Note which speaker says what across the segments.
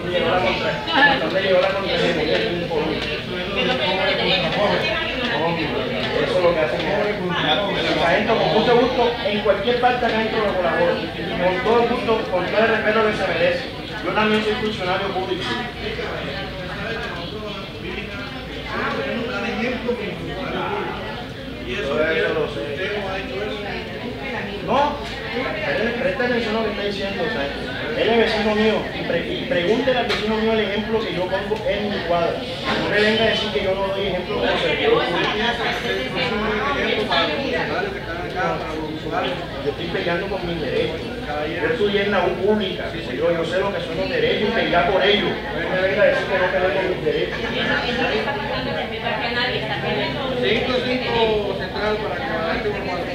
Speaker 1: Eso es lo que hacen. Sargento, con mucho gusto, en cualquier parte acá dentro lo colaboro. Con todo gusto, con todo el respeto que se merece. Yo también soy funcionario público. Todo eso lo sé. No, presta atención a lo que está diciendo, o sea, él es vecino mío y pregúntele al vecino mío el ejemplo que yo pongo en mi cuadra. No me venga a decir que yo no doy ejemplo de eso. Yo estoy peleando con mis derechos. Yo estudié en la U pública, yo sé lo que son los derechos y pelear por ellos. No me venga a decir que no peleo por mis derechos.
Speaker 2: 5 central para que adelante un cuadro.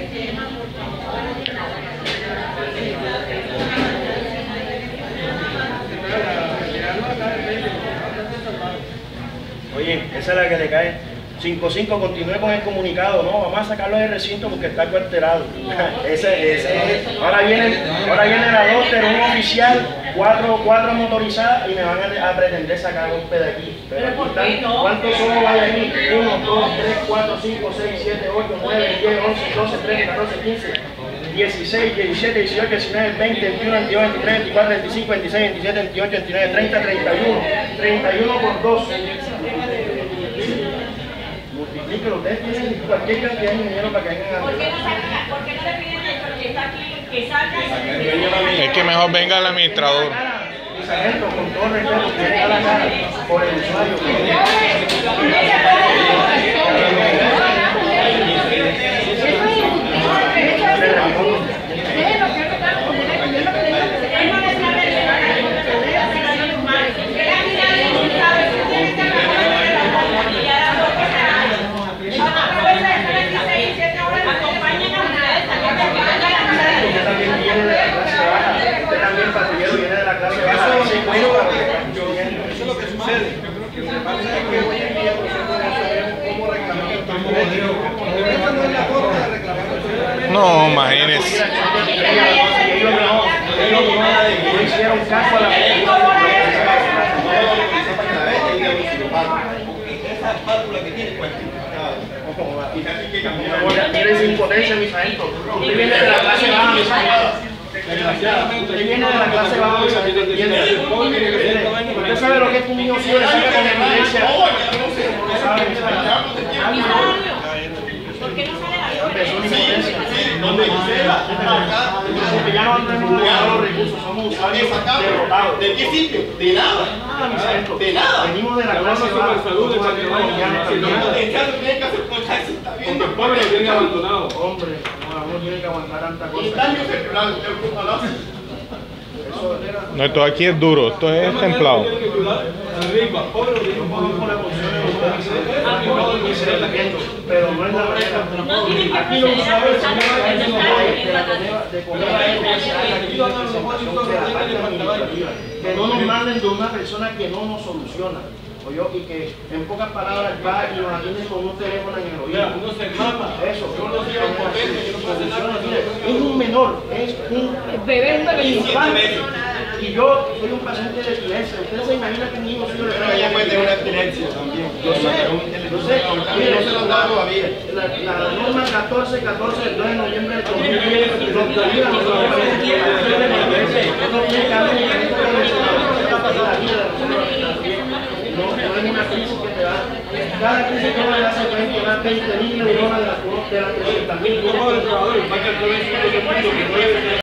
Speaker 1: Oye, esa es la que le cae. 5-5, continúe con el comunicado, no, vamos a sacarlo del recinto porque está cuartelado. Ahora viene la Doster, un oficial, 4 motorizadas y me van a pretender sacar golpe de aquí. Pero ¿por qué no? ¿Cuántos somos van a venir? 1, 2, 3, 4, 5, 6, 7, 8, 9, 10, 11, 12, 13, 14, 15, 16, 17, 18, 19, 20, 21, 22, 23, 24, 25, 26, 27, 28, 29, 30, 31. 31 por 2. Multiplíquelo, ustedes tienen cualquier cantidad de dinero para que vengan a...
Speaker 3: ¿Por qué no le piden al que está aquí que salga?
Speaker 4: Es que mejor venga el administrador.
Speaker 1: Sargento, con todo respeto, que venga la cara por el usuario.
Speaker 2: Eso es lo que sucede. Lo que pasa es que hoy en día nosotros no sabemos cómo reclamar nuestros derechos. Esa no es la forma de reclamar nuestros derechos.
Speaker 4: No, imagínese.
Speaker 1: Ellos hicieron caso a la
Speaker 2: Esa espátula que tiene cualquier.
Speaker 1: Tienes impotencia, mi sargento. Usted viene de la clase baja, mi sargento. Usted viene de la clase baja, mi sargento. Usted sabe lo que es un niño ciego, le saca con evidencia. Usted sabe, mi sargento.
Speaker 3: ¿Por qué no sale la
Speaker 1: Empezó una impotencia. Porque ya no tenemos los recursos, somos usuarios derrotados.
Speaker 5: ¿De qué sitio? De nada.
Speaker 1: Mi sargento.
Speaker 5: De nada.
Speaker 1: Venimos de la clase baja.
Speaker 5: Porque el pueblo lo tiene abandonado.
Speaker 1: Hombre, no tiene que aguantar tanta cosa.
Speaker 5: El daño cerebral,
Speaker 4: No, esto aquí es duro, esto es templado.
Speaker 1: Pero no es la manera. Aquí lo usuarios que no nos manden de una persona que no nos soluciona. Y que en pocas palabras va y nos atiende con un teléfono en el oído. Eso. Es un menor, es un bebé infante. Y yo soy un paciente de epilepsia. Ustedes se imaginan que mi hijo suyo le trae.
Speaker 5: Ella puede tener una epilepsia también.
Speaker 1: Yo sé.
Speaker 5: No se lo han dado todavía.
Speaker 1: La norma 1414 del 2 de noviembre de 2010 nos prohíbe a nosotros no es una crisis que te da. Cada crisis que va a hacer 20 niños y no de las 300.000.